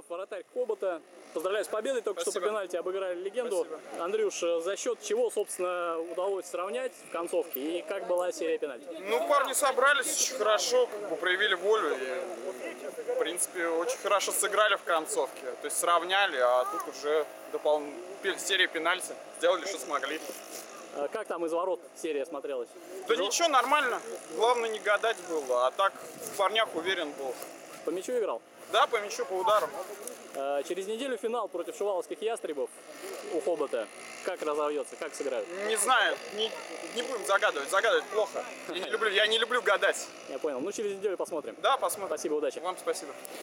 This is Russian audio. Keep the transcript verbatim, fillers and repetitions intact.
Станислав, вратарь Хобота. Поздравляю с победой, только Спасибо. что по пенальти обыграли легенду. Спасибо. Андрюш, за счет чего, собственно, удалось сравнять в концовке и как была серия пенальти? Ну, парни собрались очень хорошо, как бы проявили волю и, в принципе, очень хорошо сыграли в концовке. То есть сравняли, а тут уже допол... серия пенальти. Сделали, что смогли. Как там из ворот серия смотрелась? Да ничего, нормально. Главное не гадать было, а так в парнях уверен был. По мячу играл? Да, по мячу, по удару. Через неделю финал против шуваловских ястребов у Хобота. Как разовьется, как сыграют? Не знаю, не, не будем загадывать, загадывать плохо. Я не люблю, я не люблю гадать. Я понял. Ну, через неделю посмотрим. Да, посмотрим. Спасибо, удачи. Вам спасибо.